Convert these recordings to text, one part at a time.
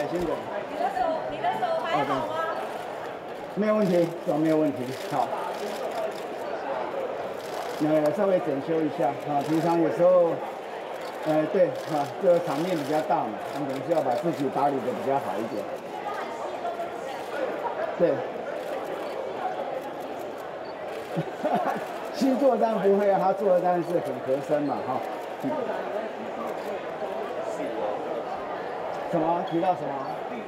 心的。 你的手还好吗？ 没有问题，手没有问题。好，稍微整修一下啊。平常有时候，对啊，这个场面比较大嘛，我们可能是要把自己打理的比较好一点。对。新作单不会啊，他做的当然是很合身嘛，哈。什么？提到什么？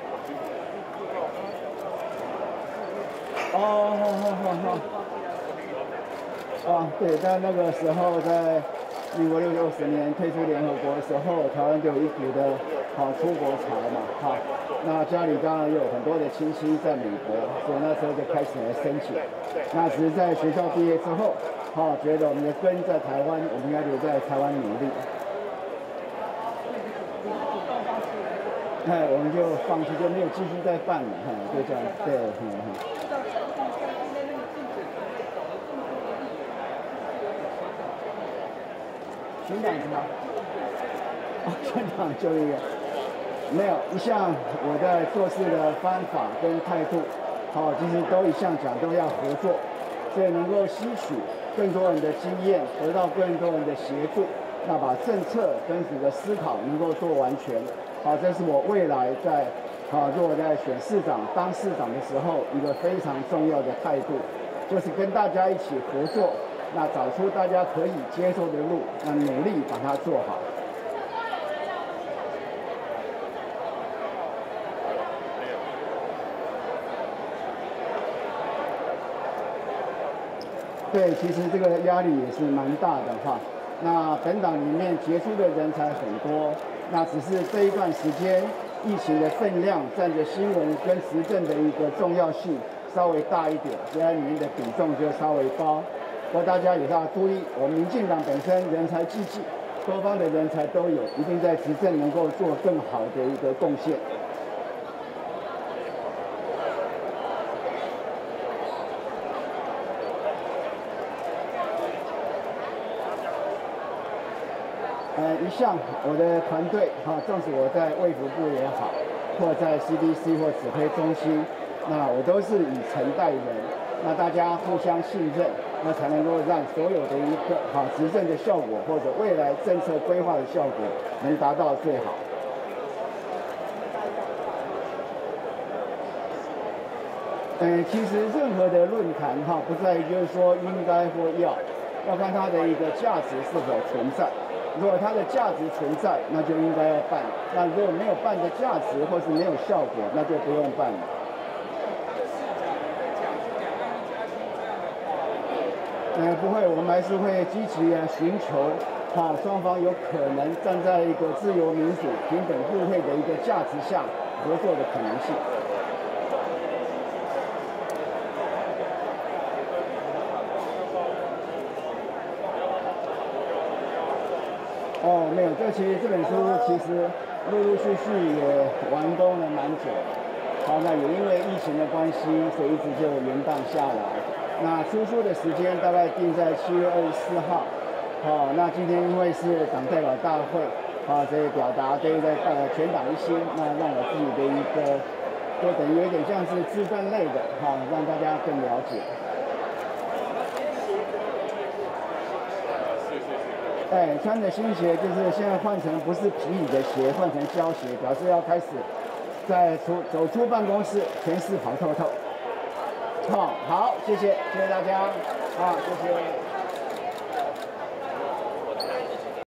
对，在那个时候，在民国60年退出联合国的时候，台湾就有一股的出国潮嘛，哈。那家里当然有很多的亲戚在美国，所以那时候就开始来申请。那只是在学校毕业之后，觉得我们的根在台湾，我们应该留在台湾努力。我们就放弃，就没有继续再办了，就这样，对，学长是吗？学长就一个，没有一项我在做事的方法跟态度，其实都一向讲都要合作，所以能够吸取更多人的经验，得到更多人的协助，那把政策跟整个思考能够做完全。这是我未来在如果在选市长当市长的时候一个非常重要的态度，就是跟大家一起合作，那找出大家可以接受的路，那努力把它做好。对，其实这个压力也是蛮大的哈。那本党里面杰出的人才很多。那只是这一段时间，疫情的分量占着新闻跟时政的一个重要性稍微大一点，所以它里面的比重就稍微高。不过大家也要注意，我们民进党本身人才济济，多方的人才都有，一定在执政能够做更好的一个贡献。一向我的团队纵使我在卫福部也好，或在 CDC 或指挥中心，那我都是以诚待人，那大家互相信任，那才能够让所有的一个执政的效果或者未来政策规划的效果能达到最好。其实任何的论坛不在于就是说应该或要看它的一个价值是否存在。如果它的价值存在，那就应该要办；那如果没有办的价值，或是没有效果，那就不用办了。不会，我们还是会积极寻求双方有可能站在一个自由民主、平等互惠的一个价值下合作的可能性。没有，其实这本书其实陆陆续续也完工了蛮久，那也因为疫情的关系，所以一直就延宕下来。那出书的时间大概定在7月24号，那今天因为是党代表大会，所以表达对在全党一心，那让我自己的一个，就等于有点像是自传类的，让大家更了解。穿的新鞋就是现在换成不是皮椅的鞋，换成胶鞋，表示要开始走出办公室，全市跑透透。好，谢谢大家，谢谢。